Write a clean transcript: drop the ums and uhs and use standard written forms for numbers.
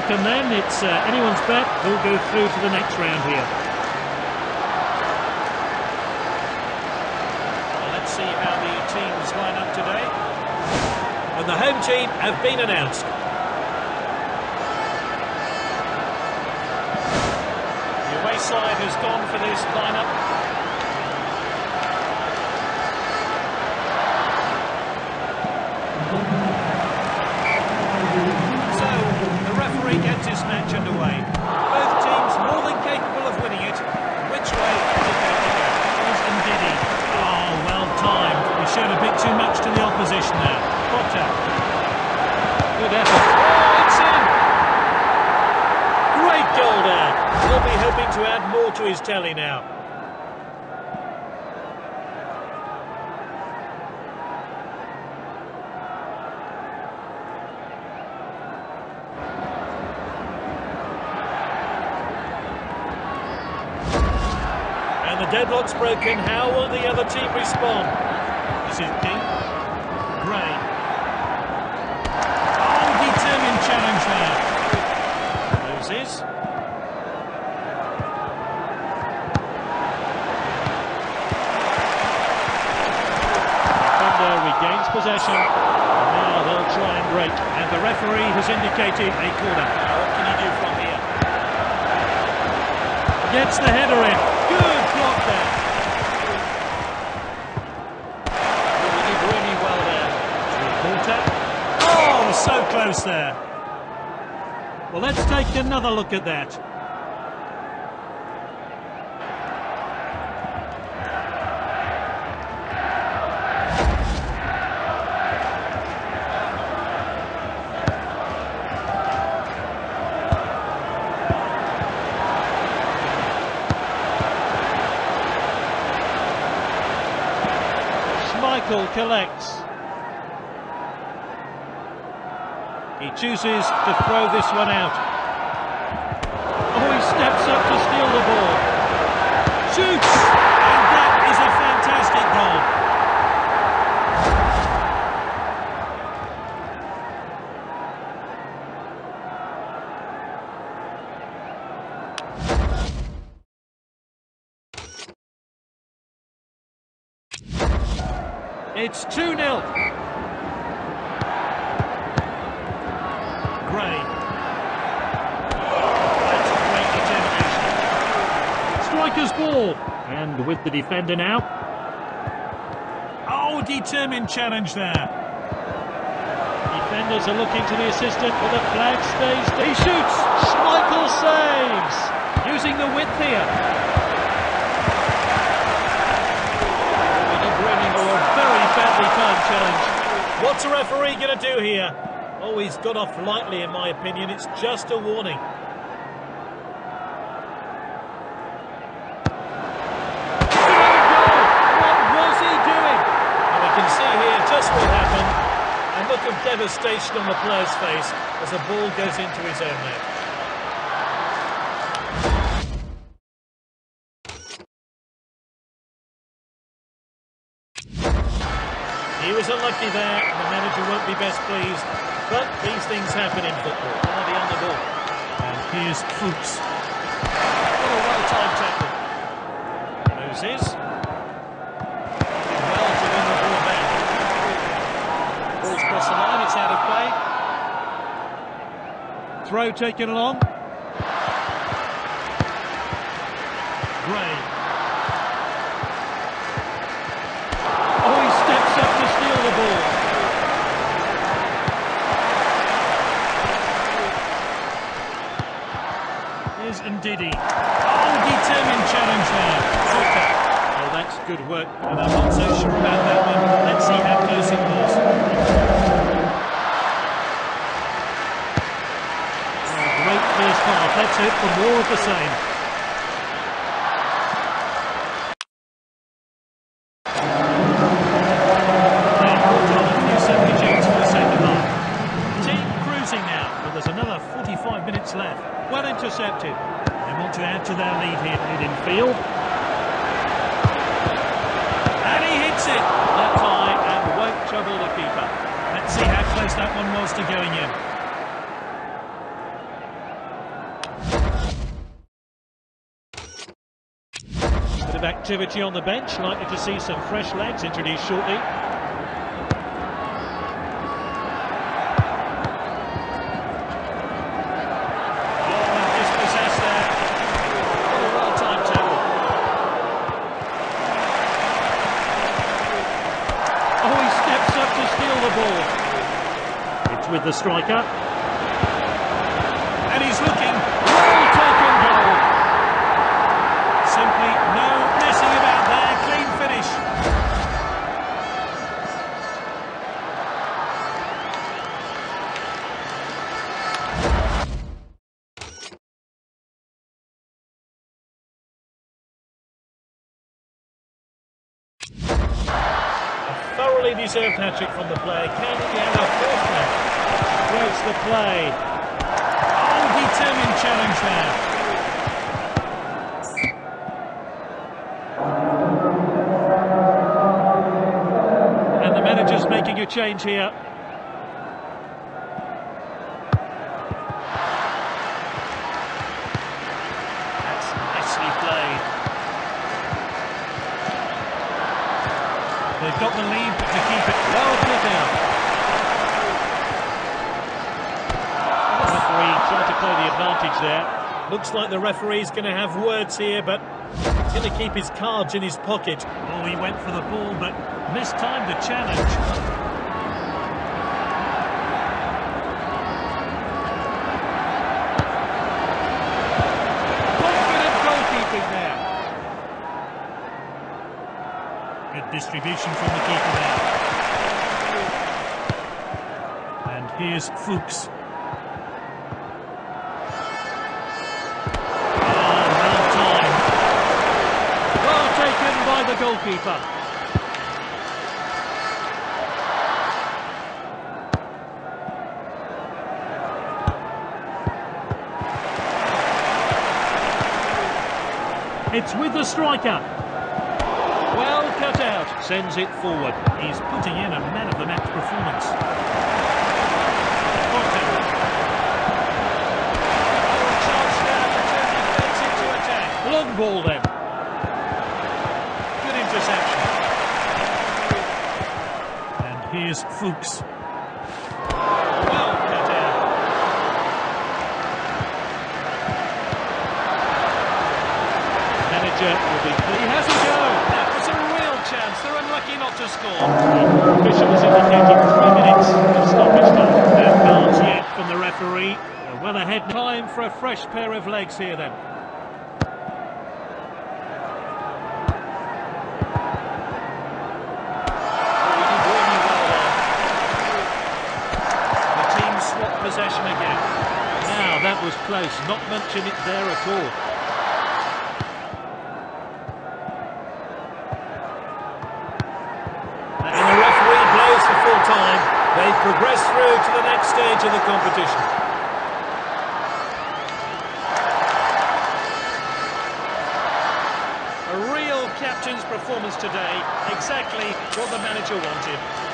broken then. It's anyone's bet who'll go through to the next round here. Well, let's see how the teams line up today. And the home team have been announced. The away side has gone for this lineup. Gets his match underway. Both teams more than capable of winning it. Which way is it going to go? And Diddy. Oh, well timed. He showed a bit too much to the opposition there. Potter. Good effort. Oh, it's in! Great goal there. He'll be hoping to add more to his tally now. The deadlock's broken. How will the other team respond? This is King. Gray. Oh, determined challenge there. Loses. Defender regains possession. And now they'll try and break. And the referee has indicated a corner. Now what can he do from here? Gets the header in. Good block there. He did really well there. Porter. Oh, so close there. Well, let's take another look at that. Michael collects. He chooses to throw this one out. Oh, he steps up to steal the ball. Shoots! And that is a fantastic goal. It's 2-0. Gray. That's great determination. Striker's ball. And with the defender now. Oh, determined challenge there. Defenders are looking to the assistant, but the flag stays. He shoots. Schmeichel saves. Using the width here. Very badly timed challenge. What's the referee going to do here? Oh, he's got off lightly in my opinion. It's just a warning. What was he doing? And we can see here just what happened. A look of devastation on the player's face as the ball goes into his own net. He was unlucky there, and the manager won't be best pleased, but these things happen in football. Hardy on the ball. And here's Fuchs. What a well-timed tackle. Loses. Well to win the ball back. Ball's crossed the line, it's out of play. Throw taken along. Gray. The ball. Here's Ndidi. Oh, determined challenge there. Okay. Oh, that's good work, and I'm not so sure about that one. Let's see how close it was. Oh, great first half. Let's hope for more of the same. Left. Well intercepted. They want to add to their lead here in field. And he hits it that high and won't trouble the keeper. Let's see how close that one was to going in. of activity on the bench, likely to see some fresh legs introduced shortly. With the striker, and he's looking, well taken goal. Simply no messing about there, clean finish. A thoroughly deserved hat-trick from the player. Can he have a fourth match? Breaks the play. Oh, determined challenge there. And the manager's making a change here. That's nicely played. They've got the lead to keep it well put out. Trying to play the advantage there. Looks like the referee's going to have words here, but he's going to keep his cards in his pocket. Oh, he went for the ball, but mistimed the challenge. Confident goalkeeping there. Good distribution from the keeper there. And here's Fuchs. By the goalkeeper. It's with the striker. Well cut out. Sends it forward. He's putting in a man-of-the-match performance. Chance now to turn defence into attack. Long ball then. Interception. And here's Fuchs. Well cut out. Manager will be... He has a go. That was a real chance. They're unlucky not to score. The official has indicated 3 minutes of stoppage time. No cards yet from the referee. They're well ahead. Time for a fresh pair of legs here then. Possession again. Now that was close, not much in it there at all. And the referee blows for full time. They progress through to the next stage of the competition. A real captain's performance today, exactly what the manager wanted.